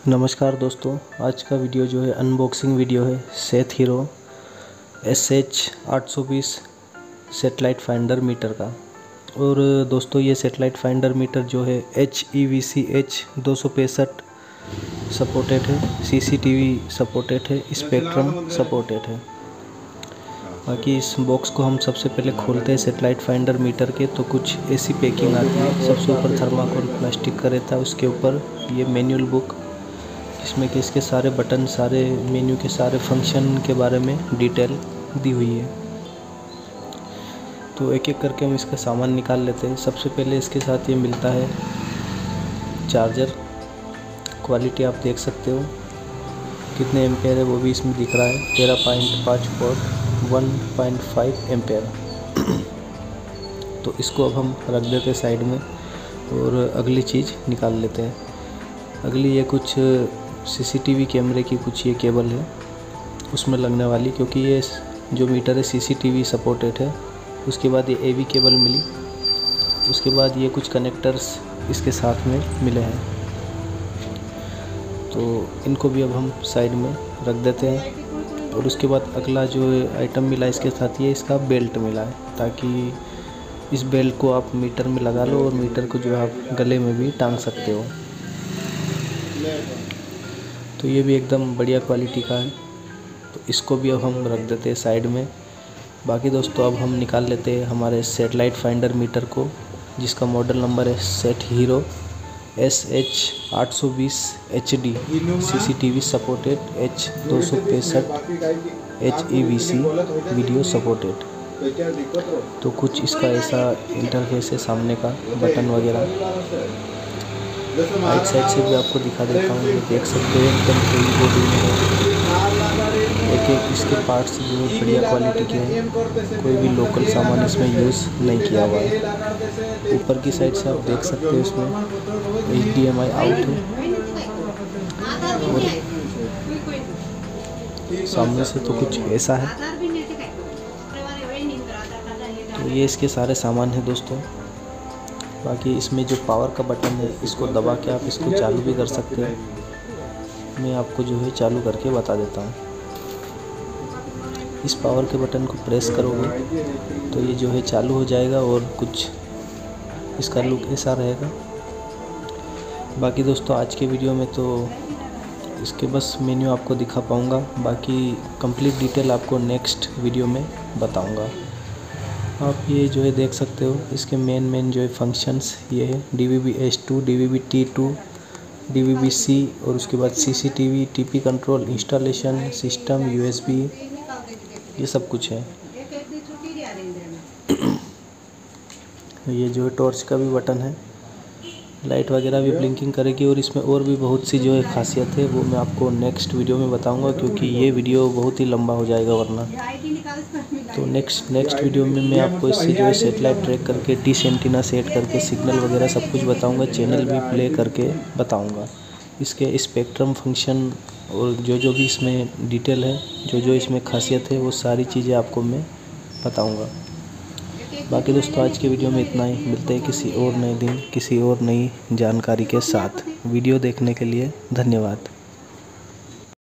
नमस्कार दोस्तों, आज का वीडियो जो है अनबॉक्सिंग वीडियो है Sat Hero SH820 satellite finder meter का। और दोस्तों ये सेटेलाइट फाइंडर मीटर जो है HEVC H265 सपोर्टेड है, CCTV सपोर्टेड है, स्पेक्ट्रम सपोर्टेड है। बाकी इस बॉक्स को हम सबसे पहले खोलते हैं सेटेलाइट फाइंडर मीटर के, तो कुछ ऐसी पैकिंग आती है। सबसे ऊपर थर्माकोल प्लास्टिक का रहता है, उसके ऊपर ये मैनुअल बुक जिसमें कि इसके सारे बटन, सारे मेन्यू के सारे फंक्शन के बारे में डिटेल दी हुई है। तो एक एक करके हम इसका सामान निकाल लेते हैं। सबसे पहले इसके साथ ये मिलता है चार्जर। क्वालिटी आप देख सकते हो, कितने एम्पेयर है वो भी इसमें दिख रहा है, 13.5 वोल्ट 1.5 एम्पेयर। तो इसको अब हम रख देते हैं साइड में और अगली चीज़ निकाल लेते हैं। अगली ये कुछ CCTV कैमरे की कुछ ये केबल है उसमें लगने वाली, क्योंकि ये जो मीटर है CCTV सपोर्टेड है। उसके बाद ये AV केबल मिली, उसके बाद ये कुछ कनेक्टर्स इसके साथ में मिले हैं। तो इनको भी अब हम साइड में रख देते हैं। और उसके बाद अगला जो आइटम मिला इसके साथ, ये इसका बेल्ट मिला है, ताकि इस बेल्ट को आप मीटर में लगा लो और मीटर को जो है आप गले में भी टांग सकते हो। तो ये भी एकदम बढ़िया क्वालिटी का है, तो इसको भी अब हम रख देते हैं साइड में। बाकी दोस्तों अब हम निकाल लेते हैं हमारे सेटेलाइट फाइंडर मीटर को, जिसका मॉडल नंबर है Sat Hero SH820 HD CCTV supported H265 HEVC video supported. तो कुछ इसका ऐसा इंटरफेस है, सामने का बटन वगैरह। राइट साइड से भी आपको दिखा देता हूँ, ये देख सकते हैं एकदम हेवी बॉडी में है। एक एक इसके पार्ट्स जो है बढ़िया क्वालिटी के हैं, कोई भी लोकल सामान इसमें यूज़ नहीं किया हुआ है। ऊपर की साइड से आप देख सकते हो इसमें HDMI आउट है, और सामने से तो कुछ ऐसा है। तो ये इसके सारे सामान हैं दोस्तों। बाकी इसमें जो पावर का बटन है, इसको दबा के आप इसको चालू भी कर सकते हैं। मैं आपको जो है चालू करके बता देता हूँ। इस पावर के बटन को प्रेस करोगे तो ये जो है चालू हो जाएगा, और कुछ इसका लुक ऐसा रहेगा। बाकी दोस्तों आज के वीडियो में तो इसके बस मेन्यू आपको दिखा पाऊँगा, बाकी कंप्लीट डिटेल आपको नेक्स्ट वीडियो में बताऊँगा। आप ये जो है देख सकते हो, इसके मेन जो है फंक्शंस ये है DVB-S2, DVB-T2, DVB-C, और उसके बाद CCTV, TP control, installation, system, USB, ये सब कुछ है। ये जो है टॉर्च का भी बटन है, लाइट वगैरह भी ब्लिंकिंग करेगी। और इसमें और भी बहुत सी जो है खासियत है, वो मैं आपको नेक्स्ट वीडियो में बताऊंगा, क्योंकि ये वीडियो बहुत ही लंबा हो जाएगा वरना। तो नेक्स्ट वीडियो में मैं आपको इससे जो है सेटेलाइट ट्रैक करके, डिश एंटीना सेट करके, सिग्नल वगैरह सब कुछ बताऊंगा, चैनल भी प्ले करके बताऊंगा। इसके स्पेक्ट्रम फंक्शन और जो भी इसमें डिटेल है, जो इसमें खासियत है, वो सारी चीज़ें आपको मैं बताऊँगा। बाकी दोस्तों आज के वीडियो में इतना ही। मिलते हैं किसी और नए दिन किसी और नई जानकारी के साथ। वीडियो देखने के लिए धन्यवाद।